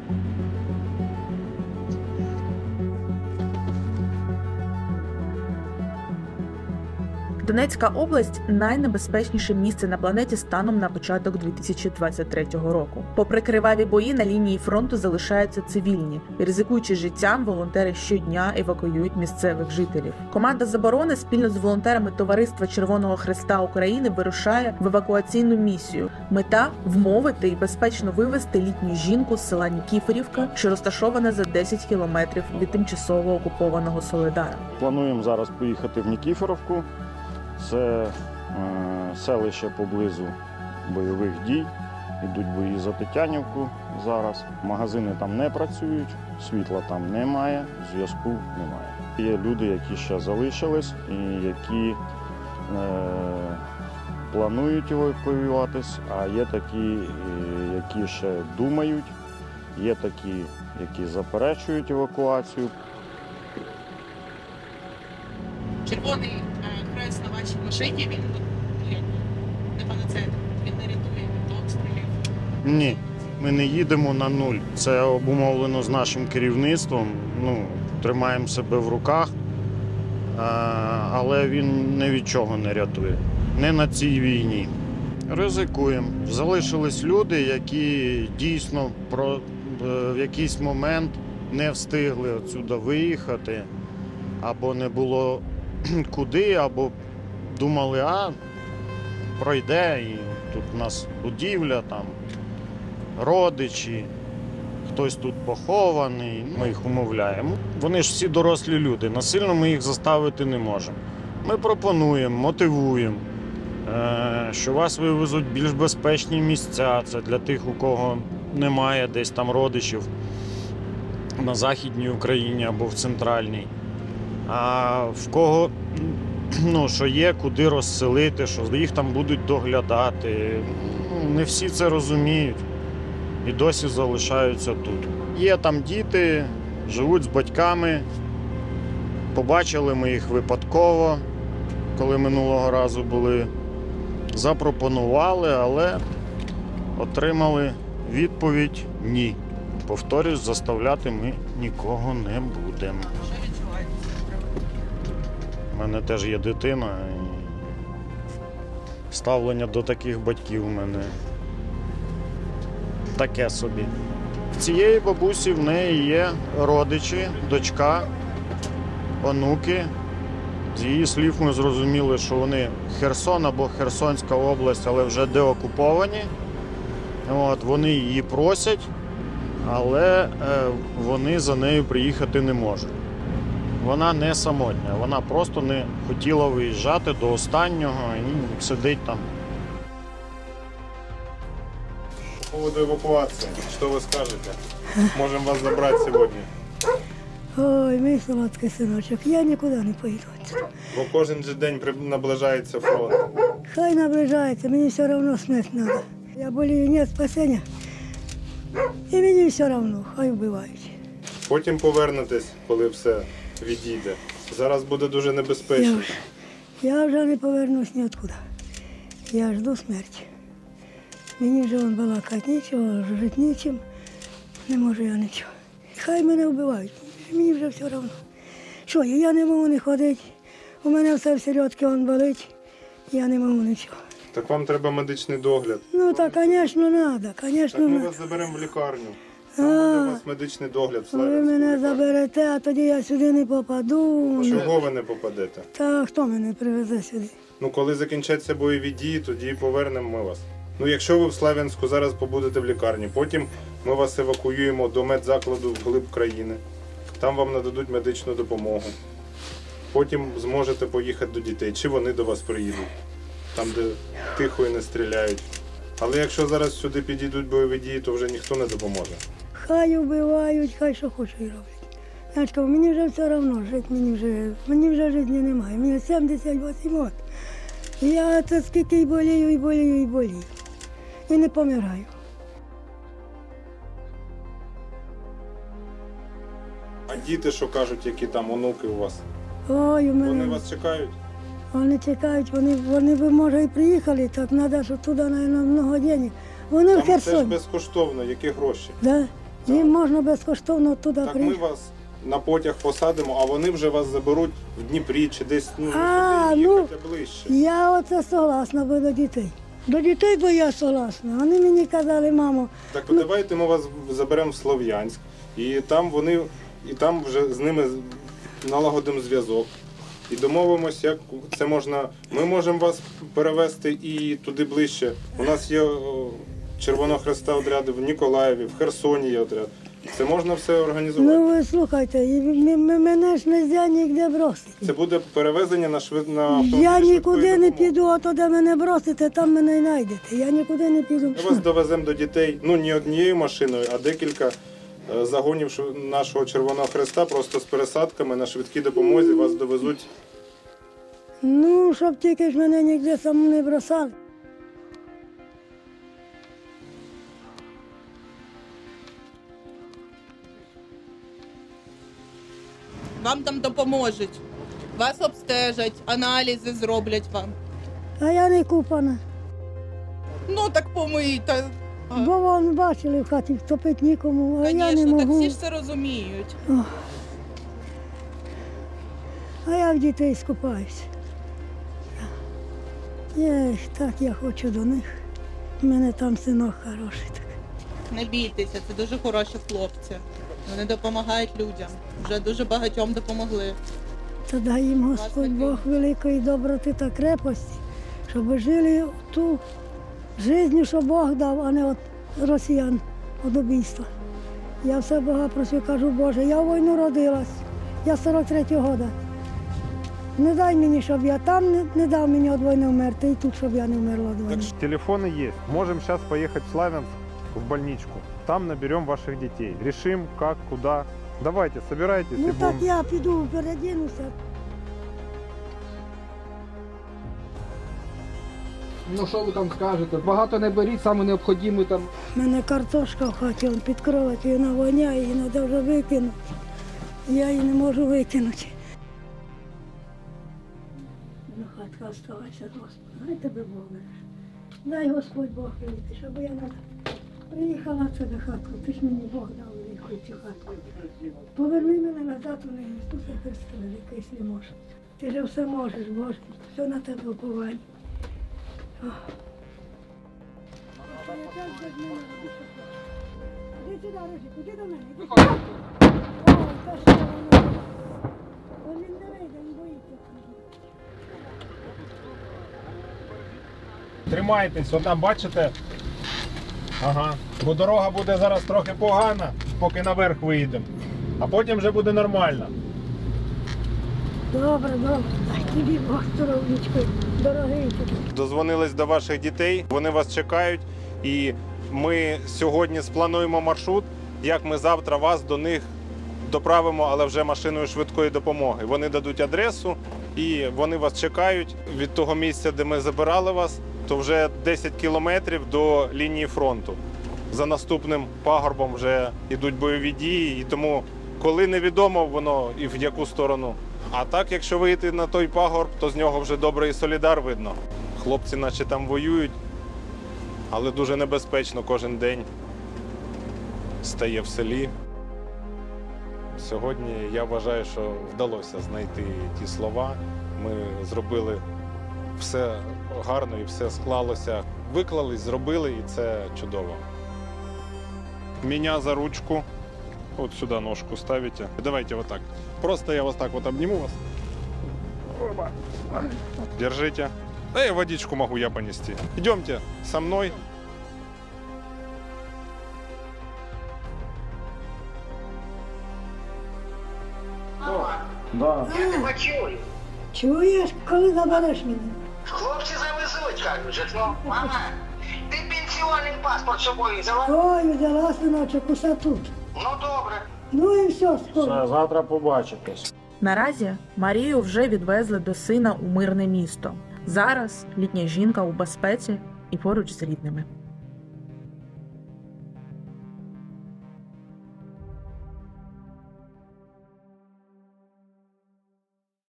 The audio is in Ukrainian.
Донецька область – найнебезпечніше місце на планеті станом на початок 2023 року. Попри криваві бої, на лінії фронту залишаються цивільні. І, ризикуючи життям, волонтери щодня евакуюють місцевих жителів. Команда з оборони спільно з волонтерами Товариства Червоного Хреста України вирушає в евакуаційну місію. Мета – вмовити і безпечно вивезти літню жінку з села Нікіфорівка, що розташоване за 10 кілометрів від тимчасово окупованого Солидара. Плануємо зараз поїхати в Нікіфорівку. Це селище поблизу бойових дій, йдуть бої за Тетянівку зараз. Магазини там не працюють, світла там немає, зв'язку немає. Є люди, які ще залишились і які планують евакуюватись, а є такі, які ще думають, є такі, які заперечують евакуацію. Червоний хрест на вашій машині, він не панацея, він не рятує від обстрілів? Ні, ми не їдемо на нуль. Це обумовлено з нашим керівництвом. Тримаємо себе в руках, але він ні від чого не рятує. Не на цій війні. Ризикуємо. Залишились люди, які дійсно в якийсь момент не встигли отсюди виїхати, або не було куди, або думали, пройде, і тут у нас будівля, там родичі, хтось тут похований, ми їх умовляємо. Вони ж всі дорослі люди, насильно ми їх заставити не можемо. Ми пропонуємо, мотивуємо, що вас вивезуть в більш безпечні місця, це для тих, у кого немає десь там родичів на Західній Україні або в Центральній. А в кого, що є, куди розселити, що їх там будуть доглядати. Не всі це розуміють і досі залишаються тут. Є там діти, живуть з батьками. Побачили ми їх випадково, коли минулого разу були. Запропонували, але отримали відповідь «ні». Повторюсь, заставляти ми нікого не будемо. Що відчуваєте? У мене теж є дитина, і ставлення до таких батьків у мене таке собі. В цієї бабусі в неї є родичі, дочка, онуки. З її слів ми зрозуміли, що вони Херсон або Херсонська область, але вже деокуповані. Вони її просять, але вони за нею приїхати не можуть. Вона не самотня, вона просто не хотіла виїжджати до останнього і сидить там. По поводу евакуації, що ви скажете? Можемо вас забрати сьогодні. Ой, мій солодкий синочок, я нікуди не поїду. Бо кожен же день наближається фронт. Хай наближається, мені все одно смерть треба. Я болію, нет спасення. І мені все одно, хай вбивають. Потім повернетесь, коли все відійде. Зараз буде дуже небезпечно. Я вже не повернусь ніоткуди. Я жду смерті. Мені вже балакати нічого, жити нічим. Не можу я нічого. Хай мене вбивають, мені вже все одно. Що, я не можу не ходити, у мене все в середки болить, я не можу нічого. Так вам треба медичний догляд. Так, звісно, треба, звісно. Так ми вас заберемо в лікарню. Там буде у вас медичний догляд в Славянську. Ви мене лікарню. заберете, а тоді я сюди не попаду. Чого ви не попадете? Та хто мене привезе сюди? Коли закінчаться бойові дії, тоді повернемо ми вас. Якщо ви в Славянську зараз побудете в лікарні, потім ми вас евакуюємо до медзакладу вглиб країни. Там вам нададуть медичну допомогу. Потім зможете поїхати до дітей, чи вони до вас приїдуть, там, де тихо і не стріляють. Але якщо зараз сюди підійдуть бойові дії, то вже ніхто не допоможе. Хай вбивають, хай що хочуть роблять. Значка, мені вже все одно, мені вже життя немає. Мені 78 років. Я це скільки і болію, і болію, і болію. І не помираю. А діти, що кажуть, які там онуки у вас? Ой, у мене... Вони вас чекають? Вони чекають, вони б, може, і приїхали, так треба, щоб туди, мабуть, багато грошей. Вони в Там це ж Херсоні. безкоштовно, які гроші? Да? Їм можна безкоштовно туди Так ми приїхати. вас на потяг посадимо, а вони вже вас заберуть в Дніпрі чи десь сюди А, їхати ближче. Я оце согласна би до дітей. До дітей бо я согласна. Вони мені казали, мамо, Так давайте ми вас заберемо в Слов'янськ, і там вже з ними налагодимо зв'язок. І домовимося, як це можна. Ми можемо вас перевезти і туди ближче. У нас є Червоного Хреста отряди в Ніколаєві, в Херсоні є отряд. Це можна все організувати. ну ви слухайте, мене ж не можна ніде бросити. Це буде перевезення на автомобілі Я швидкої нікуди не допомоги. піду, а то де мене бросите, там мене й знайдете. Я нікуди не піду. Ми вас довеземо до дітей, ну не однією машиною, а декілька загонів нашого Червоного Хреста, просто з пересадками на швидкій допомозі вас довезуть. Ну, щоб тільки ж мене ніде саму не бросали. Вам там допоможуть. Вас обстежать, аналізи зроблять вам. А я не купана. Ну так помийте. Бо вон бачили в хаті, топить нікому, а я не Звісно, так можу. всі ж це розуміють. А я в дітей скупаюся. Так я хочу до них. У мене там синок хороший. Так. Не бійтеся, це дуже хороші хлопці. Вони допомагають людям. Вже дуже багатьом допомогли. Та дай їм Господь Бог великої доброти та крепості, щоб жили ту життя, що Бог дав, а не від росіян, від убійства. Я все Бога просю, кажу, Боже, я в війну родилась, я 43-го року. Не дай мені, щоб я там не дав мені від війни вмерти, і тут, щоб я не вмерла від війни. Телефоны есть. Можем сейчас поехать в Славянск, в больничку. Там наберем ваших детей. Решим, как, куда. Давайте, собирайтесь Ну и так будем. я піду, передінуся. Ну що ви там скажете? Багато не беріть, саме необхідне там. У мене картошка в хаті, он під кроватю, вона воняє, її треба вже викинути. Я її не можу викинути. Ну, хатка, оставайся, Господи, дай тебе Бог береш. Дай Господь Бог великий, щоб я приїхала в тебе хатку, ти ж мені Бог дав велику цю хатку. Поверни мене назад у неї, Ісусе Христе, великий, якщо можеш. Ти ж все можеш, Боже, все на тебе уповання. Іди сюди, Рижик, іди до мене. Іди сюди. О, та що воно? Він не вийде, він боїться. Тримайтесь, отам бачите? Ага. Бо дорога буде зараз трохи погана, поки наверх виїдемо. А потім вже буде нормально. Добре, добре. Дай тобі Бог здоров'ячко, дорогий тобі. Дозвонились до ваших дітей, вони вас чекають, і ми сьогодні сплануємо маршрут, як ми завтра вас до них доправимо, але вже машиною швидкої допомоги. Вони дадуть адресу і вони вас чекають від того місця, де ми забирали вас, то вже 10 кілометрів до лінії фронту. За наступним пагорбом вже йдуть бойові дії, і тому, коли невідомо воно і в яку сторону. А так, якщо вийти на той пагорб, то з нього вже добре і Солідар видно. Хлопці наче там воюють, але дуже небезпечно кожен день стає в селі. Сьогодні я вважаю, що вдалося знайти ті слова. Ми зробили все гарно і все склалося. Виклались, зробили, і це чудово. Меня за ручку. Вот сюда ножку ставите. Давайте вот так. Просто я вот так вот обниму вас. Оба. Держите. Да и водичку могу я понести. Идемте со мной. Да. Я тебе чую. Чуєш, коли забереш мене? Хлопці завезуть, кажуть, житло. Мама, ти пенсіонний паспорт з собою взяла? Ой, взяла синочок, усе тут. Ну добре. Ну і все, скоро. Завтра побачитесь. Наразі Марію вже відвезли до сина у мирне місто. Зараз літня жінка у безпеці і поруч з рідними.